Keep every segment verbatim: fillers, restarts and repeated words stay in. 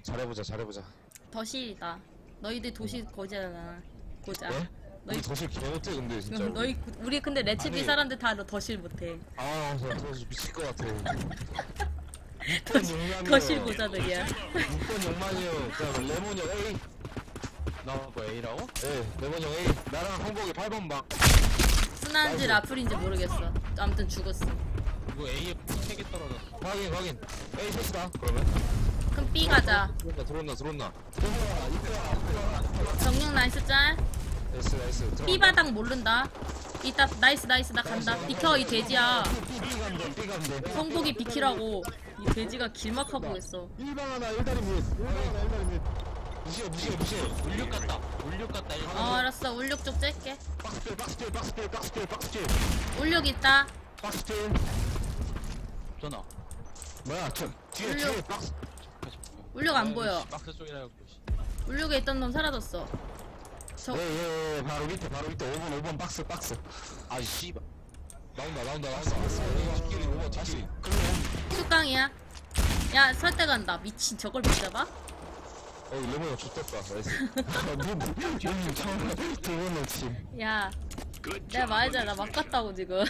잘해보자 잘해보자. 더실이다. 너희들 도시 거지잖아. 고자. 네? 너희 우리 더실 개못해 근데 진짜. 음, 너희 우리 근데 레츠비 아니. 사람들 다 너 더실 못해. 아, 저 더실 미칠 것 같아. 육 번 용만이요. 더실 고자들이야. 육 번 용만이요. 그다음 레몬 형 A. 나뭐 A라고? 네, 레몬 형 A. 나랑 홍복이 팔 번 막. 순한지 라플인지 모르겠어. 아무튼 죽었어. 이거 A에 세 개 떨어졌어. 확인 확인. A 셋이다. 그러면. 그럼 B 가자. 들어온다 들어온다 들어온다. 정육 나이스 짤. 나이스 나이스. B 바닥 모른다. 이따 나이스 나이스 나 간다. 비켜 이 돼지야. B B 간대 B 간대. 성복이 비키라고. 이 돼지가 길막하고 있어. 일 방 하나 일 다리 밑. 일 방 하나 일 다리 밑. 무시해 무시해 무시해. 울육 같다. 울육 같다. 일반. 어 알았어. 울육 쪽 짤게. 박스필 박스필 박스필 박스필 박스필 울육 있다. 박스필. 전화. 뭐야 저 뒤에 울려. 뒤에 박스. 울육 안 보여. 박스 쪽이라 갖고. 울육에 있던 놈 사라졌어. 저 예예예 바로 밑에 바로 밑에 오 번 오 번 박스 박스. 아 씨발. 나온다 나온다 나온다. 뒷길이 오 번 뒷길. 숫강이야. 야 설대 간다. 미친 저걸 못 잡아? 어 레몬이 좋댔다. 나이스. 여기 처음 두번 놓치. 야 내가 말했잖아. 막 갔다고 지금.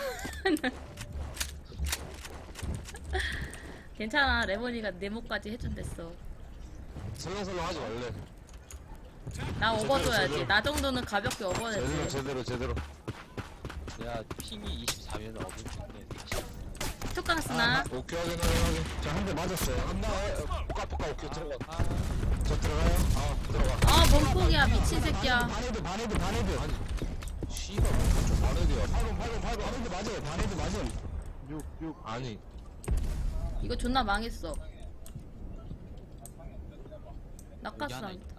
괜찮아. 레몬이가 네모까지 해준댔어. 설렁설렁 하지 말래. 나 제대로, 업어줘야지. 제대로. 나 정도는 가볍게 제대로 업어내지. 제대로 제대로. 야 핑이 이십사면 어분 좋네. 툭강 쓰나? 오케이 확인 확인 확인. 자한 대 맞았어요. 한나 뽀까 뽀까 오케이 들어가. 아, 저 들어가요? 아 들어가. 아 몸폭이야 미친 새끼야. 반헤드 반헤드 반헤드. 아니 씨발 반헤드야. 팔 번 팔 번 팔 번 반헤드 맞아요. 반헤드 맞아요. 육 육 아니. 이거 존나 망했어. 여기 하나 낙하산. 있다.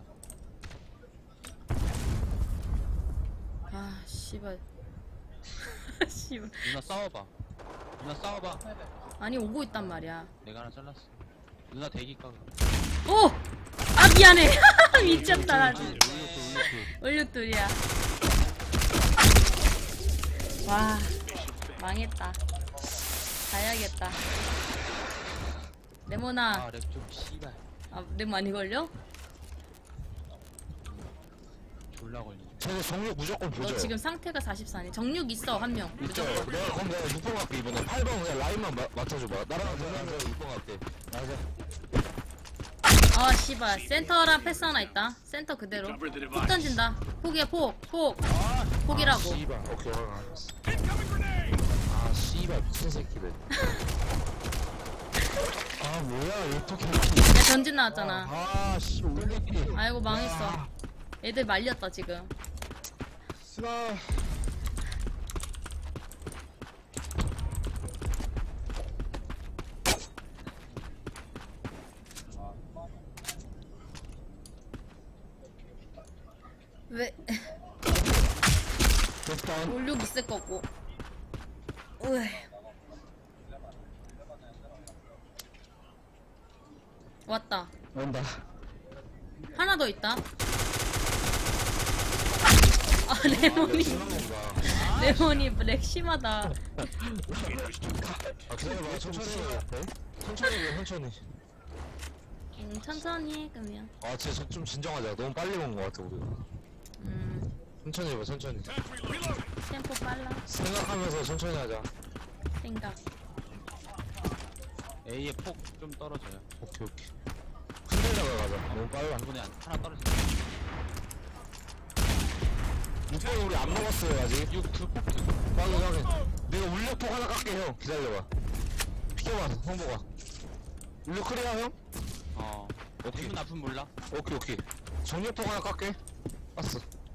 아 씨발. 씨발. 누나 싸워봐. 누나 싸워봐. 아니 오고 있단 말이야. 내가 하나 잘랐어. 누나 대기 까. 오! 아 미안해. 미쳤다 나 울육 진짜. 울육. 올육돌이야. 와 망했다. 가야겠다. 레모나. 아랩좀 씨발. 아 렉 많이 걸려? 졸라 걸리네. 저거 정육 무조건 보죠. 너 지금 상태가 사십사네. 정육 있어 한 명. 있죠. 무조건. 내가 그럼 내가 육 번 갈게 이번에. 팔 번 그냥 라인만 마, 맞춰줘봐. 나랑 누나랑 육 번 갈게. 맞아. 아 씨발 센터랑 패스 하나 있다. 센터 그대로. 폭 던진다. 폭이야 폭. 폭. 폭이라고. 아, 씨발. 오케이 알았어. 아 씨발 미친 새끼들. 아 뭐야 어떻게? 내 전진 나왔잖아. 아 씨발 올렸기. 아이고 망했어. 애들 말렸다 지금. 스나. 왜? 됐다. 올육 있을 거고. 으이. 왔다. 온다. 하나 더 있다. 아 레몬이 레몬이 렉 심하다. 아 기다려봐 천천히 해. 천천히 해 천천히. 음, 천천히 해 그러면. 아 진짜 좀 진정하자. 너무 빨리 온 것 같아 우리. 음 천천히 해봐 천천히. 템포 빨라. 생각하면서 천천히 하자. 생각. A에 폭 좀 떨어져요. 오케이 오케이. 흔들다가 가자. 너무 빨라. 이번에 하나 떨어져. 육 번 우리 안 먹었어요 아직. 육두폭 확인 확인. 내가 울력폭 하나 깎게 형. 기다려봐. 비켜봐 형보가. 울력 크리야 형? 어. 오케이. 기분 나쁜 몰라. 오케이 오케이. 정력폭 하나 깎게. 봤어.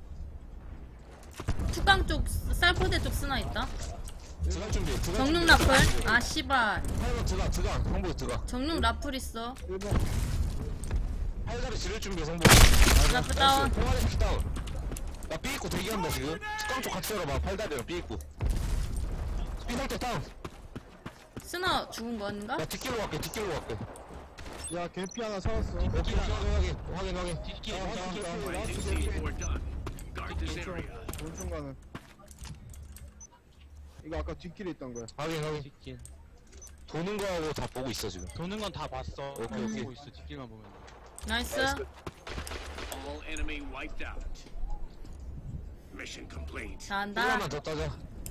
투강 쪽 쌀포대 쪽 쓰나 있다. 들어갈 준비. 들어갈 정육 준비. 라플. 아 씨발. 팔 번 들어가 들어가. 형보 들어가. 정육 라플 있어. 일 번. 팔다리 지를 준비 성보. 라플 다운. 통화리 피 다운. 나 B 입고 대기한다 지금. 특강 쪽 같이 열어봐. 팔다리랑 B 입고. B 상태 다운. 쓰나 죽은 건가? 나 뒷길로 갈게. 뒷길로 갈게. 야 개피 하나 살았어. 오케이 오케이 확인 확인 확인. 뒷길 아, 뒷길. 확인. 라스트 C 개피. four done. Guard this area. 본순간은 이거 아까 뒷길에 있던 거야. 확인 확인. 뒷길. 도는 거하고 다 보고 있어 지금. 도는 건 다 봤어. 오케이, 오케이. 보고 있어. 뒷길만 보면. 나이스. All enemy wiped out. Mission complete. 잘한다. 힐러만 더 따자.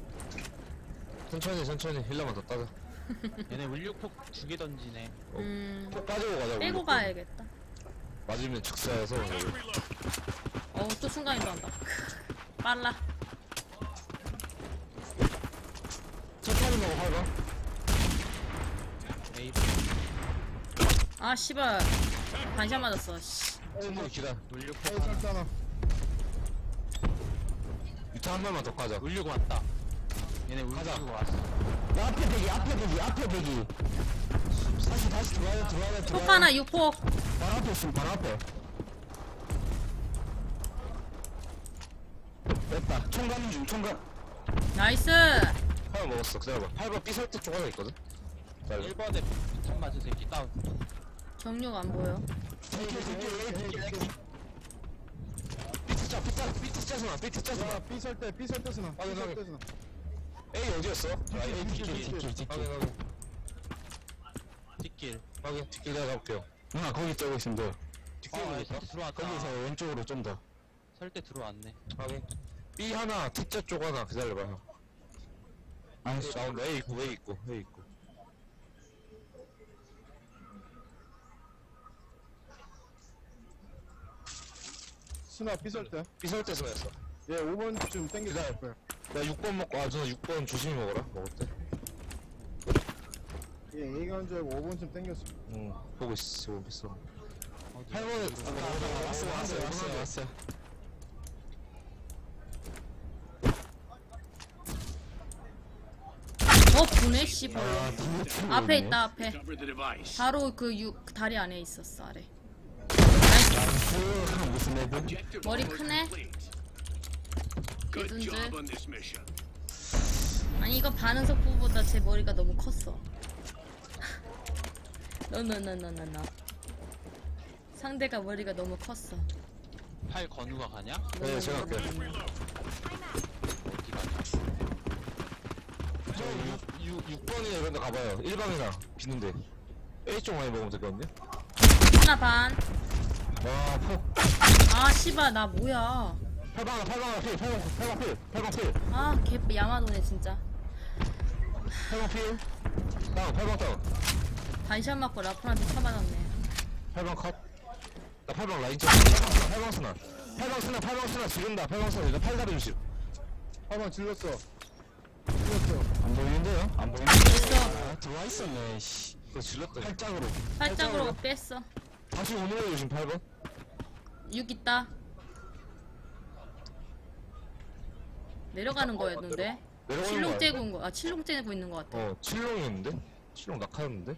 천천히 천천히 힐러만 더 따자. 얘네 울육폭 두 개 던지네. 음, 또 빠지고 가자. 빼고 우리. 가야겠다. 맞으면 즉사여서. 어우, 또 순간이동한다. 빨라. 천천히 먹어 활봐. 에이, 아, 씨발. 반샷 맞았어. 씨. 충분히 기다. 울육폭 에이 하나. 설사나. 유타 한 발만 더 까자. 울육 왔다. 얘네 울육 가자. 왔어. 야, 앞에 대기 앞에 대기 앞에 대기. 다시 다시 들어와야 들어와야 폭 들어와야. 하나, 육폭. 바로 앞에 있음 바로 앞에. 됐다. 총 가는 중 총가. 나이스. 하나 먹었어. 기다려봐. 팔 번 삐설 때 쪽 하나 있거든. 자, 일 번에 총 맞은 새끼 다운. 정육 안 보여. 삐트 짜 삐트 짜 삐트 짜서나 삐트 짜서나. 야 삐설 때 삐설 때 쓰나. 확인, 삐설 확인. 때 쓰나. A 어디였어? 아, A 뒷길 뒷길 뒷길. 확인 확인. 뒷길. 확인. 뒷길 내가 가볼게요. 누나 거기 째고 있으면 돼. 뒷길 아, 보고 있어? 있어? 들어왔다. 거기서 왼쪽으로 좀 더. 설때 들어왔네. 확인. B 하나, T자 쪽 하나 기다려봐 형. 아니 나온다. A 있고 A 있고 A 있고. 스나 삐설 때. 삐설 때 쓰였어. 얘 오 번쯤 땡겨줄 기다려. 거야. 나 육 번 먹고 아 저 육 번 조심히 먹어라. 먹을 때. 얘 A간 줄 알고 오 번쯤 땡겼어. 응. 보고 있어. 보고 있어. 어디? 팔 번에 왔어 왔어 왔어 왔어. 어, 보네, 씨발. 아, 앞에 있다, 앞에. Cover the device. 바로 그 육, 그 다리 안에 있었어, 아래. 그 무슨 애들? Objective 머리 almost 크네. complete. Good 예쁜데? job on this mission. 아니, 이거 반응 속도보다 제 머리가 너무 컸어. 너너너너너너. 상대가 머리가 너무 컸어. 팔 건우가 가냐? 네, 제가 할게요. 어디 가냐? 저 육, 육 번이나 이런 데 가봐요. 일 방이나 비는데. A 쪽 많이 먹으면 되거든요. 하나 반. 와, 폭. 아, 씨발, 나 뭐야. 팔 방 하나, 팔 방 하나 필, 팔 방, 팔 방 필, 팔 방 필, 아, 개 야마도네, 진짜. 팔 방 필. 다운, 팔 방 다운. 반샷 맞고 라프한테 쳐맞았네. 팔 방 컷. 나 팔 방 라인 쪽. 팔 방 스나, 팔 방 스나, 팔 방 스나 지른다. 팔 방 스나 이거 팔다리 조심. 한번 질렀어. 질렀어. 안 보이는데요? 안 보이는데? 됐어. 아, 들어와 있었네, 씨. 그거 질렀다. 팔짱으로. 팔짱으로 뺐어. 다시 오는 거 조심, 팔 번. 육 있다. 내려가는 거였는데. 내려가는 칠롱 거 째고 온 거. 아, 칠롱 째고 있는 거 같아. 어, 칠롱이었는데? 칠롱 낙하였는데?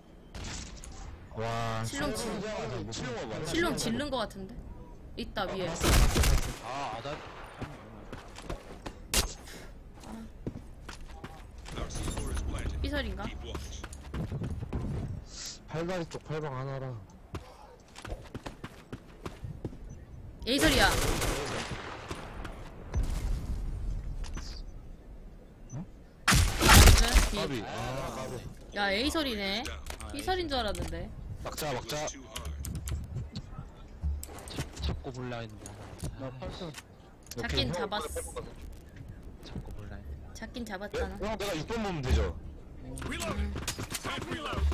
와, 칠롱 칠롱 칠롱 칠롱 봐봐. 칠롱 질른 거 같은데. 있다, 위에. 아, 아다. 삐설인가? 팔다리 쪽 팔방 하나라. 에이설이야. 나이스. 까비. 아, 까비. 야, 에이설이네. 삐설인 줄 알았는데. 막자, 막자. 잡고 볼라 했는데. 나 팔선. 잡긴 잡았어. 잡고 볼라 했는데. 잡긴 네? 잡았잖아. 형, 내가 육 번 보면 되죠? Reload. Time reload.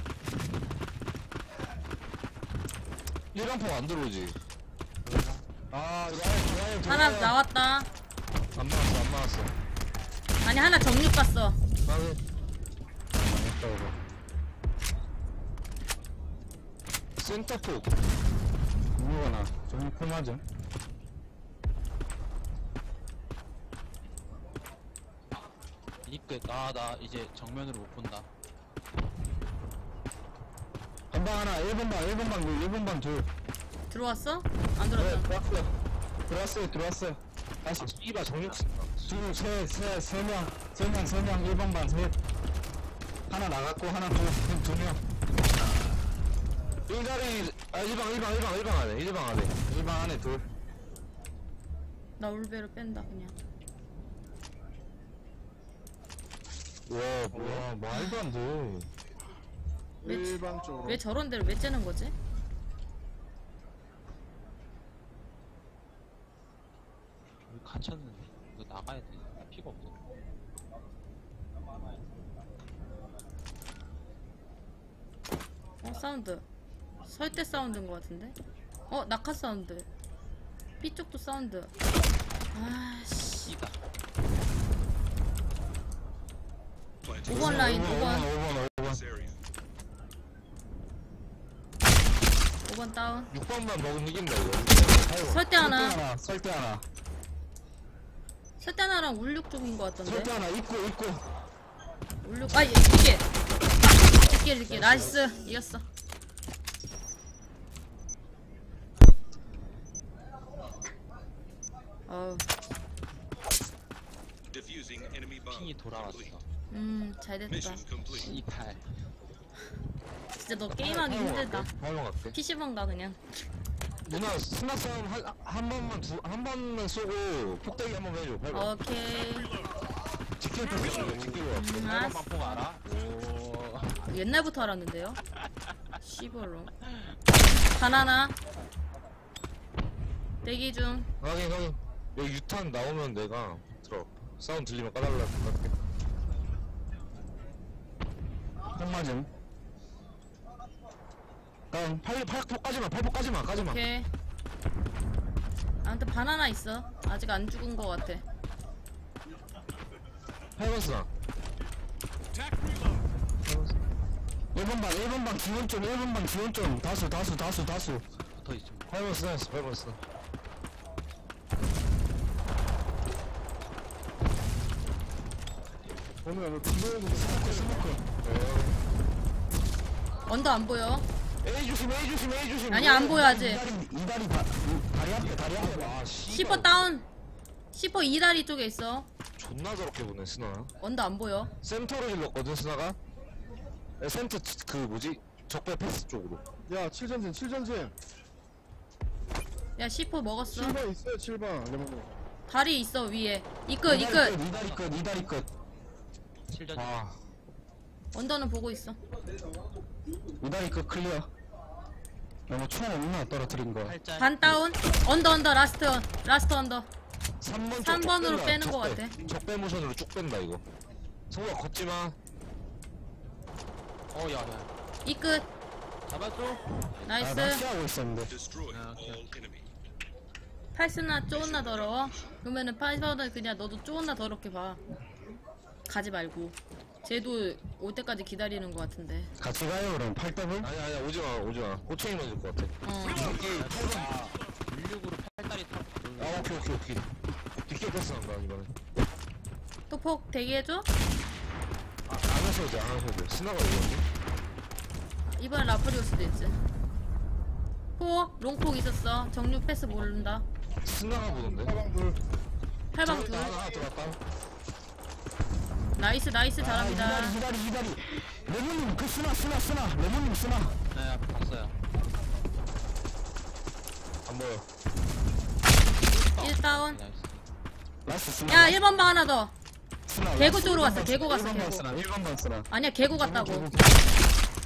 일 번 포 안 들어오지? 아, 라인, 라인 하나 들어와요. 나왔다. 안 맞았어, 안 맞았어. 아니, 하나 정육 봤어. 나는. 망했다, 이거. 센터폭. 뭐가나, 정리 풀 맞음. 이끝. 아, 나 이제 정면으로 못 본다. 한방 하나, 일 번 방, 일 번 방, 둘, 일 번 방 둘. 들어왔어? 안 네, 들어왔잖아. 들어왔어요. 들어왔어요, 들어왔어요. 다시, 이봐, 정육. 둘, 셋, 셋, 세 명. 세 명, 세 명, 일 번 방, 셋. 하나 나갔고, 하나 두, 두 명. 일자리, 아, 일 방, 일 방, 일 방, 일 방 안에, 일 방 안에. 일 방 안에 둘. 나 울베로 뺀다, 그냥. 와, 뭐야, 말도 안 돼. 왜, 일반 쪽으로. 왜 저런 데를 왜 째는 거지? 갇혔는데 이거 나가야 돼. 피가 없어. 어 사운드 설대 사운드인 것 같은데. 어 낙하 사운드. B 쪽도 사운드. 아씨. C다. Planting 오 번 라인 오 번. 오 번 오 번 this area. 오 번 다운. 육 번만 먹으면 이긴다 이거. 설대 하나. 설대 하나 설대 하나 설대 하나랑 울육 쪽인 것 같던데. 설대 하나 입고 입고. 울육. 아 이게. 이게 이게 나이스 이겼어. 어우. Defusing enemy bomb. 핑이 돌아왔어. complete. 음 잘됐다. Mission complete. 이팔. 진짜 너 게임하기 힘들다. 발로 갈게. 피시방 가 그냥. 누나 스나 싸움 한, 한 번만 두 한 번만 쏘고 폭대기 한 번 해줘. 발로. 오케이. 지킬 때 지키고 와. 음, 빨간 알았어. 방폭 알아? 오. 옛날부터 알았는데요. 씨발로. 바나나. 대기 중. 확인 확인. 여기 유탄 나오면 내가 들어. 사운드 들리면 까달라 할게. 형 맞음. 다음 팔 팔폭 까지마 팔폭 까지마 까지마. 오케이. 아무튼 바나나 있어. 아직 안 죽은 거 같아. 팔번스나. Attack reload. 일 번 방 일 번 방 기원 좀 일 번 방 기원 좀 다수 다수 다수 다수. 붙어 있지 뭐. 팔번스나 했어 팔번스나. 오늘 너 기도해도 스모크 스모크. 언더 안 보여. A 조심 A 조심 A 조심. 아니, 안 보여, 아직. 이다리 이다리 다 다리 앞에 다리 앞에. 아 씨. 시퍼 다운. 시퍼 이다리 쪽에 있어. 존나 저렇게 보네 스나. 언더 안 보여. 센터로 질렀거든 스나가. 에, 센터 치- 그 뭐지 적배 패스 쪽으로. 야 칠전진 칠전진 야 시퍼 먹었어. 칠 번 있어요 칠 번 레몬님 다리 있어 위에. 이끝 이끝. 이다리 끝 이다리 끝. 칠전. 아 언더는 보고 있어. 이다리 끝 클리어. 야뭐총 없나 떨어뜨린 거. 팔자. 반 다운. 언더 언더 라스트 라스트 언더. 삼 번 삼 번으로 빼는 거 같아. 적배 모션으로 쭉 뺀다 이거. 성우야 걷지마. 어, 야, 야. 이끝. 잡아줘. 나이스. 낚시하고 있었는데. Destroy Ah, okay. all enemy. 팔스나 쪼은나 더러워? 그러면은 팔스는 그냥 너도 쪼은나 더럽게 봐. 가지 말고. 쟤도 올 때까지 기다리는 것 같은데. 같이 가요 그럼 팔 더블? 아니 아니 오지마 오지마. 꼬챙이 맞을 것 같아. 어. 아, 물육으로 팔다리 타. 아 오케이 오케이 오케이. 뒷게 패스한다 이거는. 또 폭 대기해줘? 아, 안 하셔도 돼, 안 하셔도 돼. 스나가 이거지? 이번엔 라프리올 수도 있지. 폭, 롱폭 있었어. 정육 패스 모른다. 스나가 보던데? 사방 둘 팔방 둘. 들어갔다, 하나 들어갔다. 나이스, 나이스, 잘합니다. 아, 이다리, 이다리, 이다리. 레몬님, 그 스나, 스나, 스나. 레몬님, 스나. 네, 봤어요. 안 보여. 일 다운. 나이스. 라스트 스나. 야, 일 번 방 하나 더. 스나. 개구 라스트 쪽으로 일 번 갔어, 번 개구 갔어, 일 번 방 개구. 스나, 일 번 방 스나. 아니야, 개구 같다고. 개구,